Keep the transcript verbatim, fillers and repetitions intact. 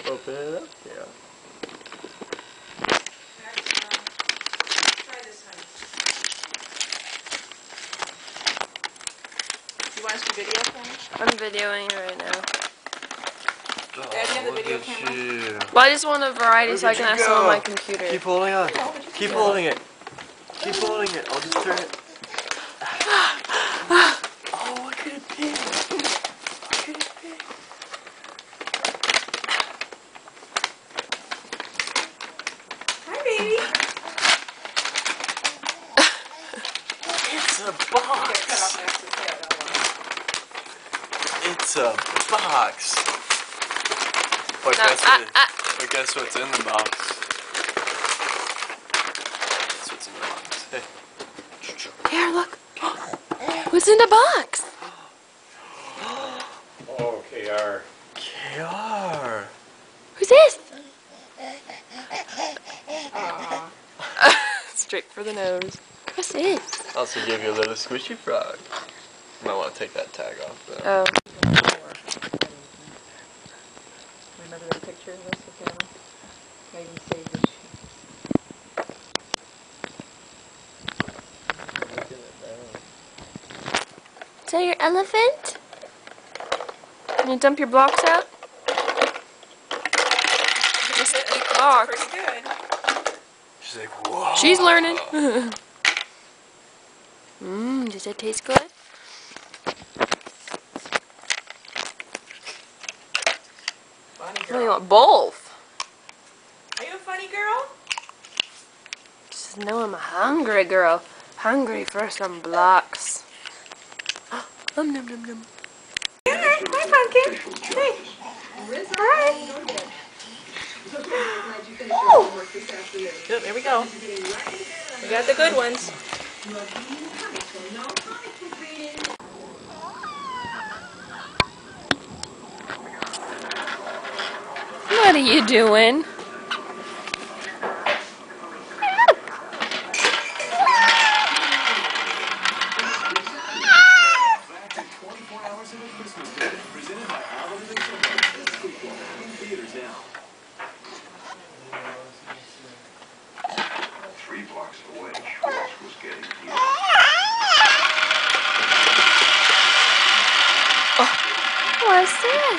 Open it up, yeah. Try this, honey. You want us to video thing? I'm videoing it right now. Oh, Dad, you have the look video at camera? you. Well, I just want a variety Look so I at can you have some on go. my computer. Keep holding on. No, but you Keep can holding it. Keep holding it. I'll just turn it. Oh, look at it pee. Look at it pee. Hi, baby. It's a Cut off box. Max's hair, don't worry. It's a box. But No, guess ah, what? ah. But guess what's in the box? Guess what's in the box? Hey. Here, look. What's in the box? Oh, K R. K R. Who's this? Aw. Straight for the nose. What's this? Also give you a little squishy frog. You might want to take that tag off though. Oh. Remember the picture of this, the camera? I even saved it. Is that your elephant? Can you dump your blocks out? It's a big box. Pretty good. She's like, whoa. She's learning. Mmm, does it taste good? Funny Oh, you girl. want both? Are you a funny girl? Just know I'm a hungry girl. Hungry for some blocks. Um, num, num, num. Hi, Pumpkin. Hey. Hi. Oh. Yep, there we go. We got the good ones. What are you doing? Three blocks away, Schwartz was getting heated. What's that?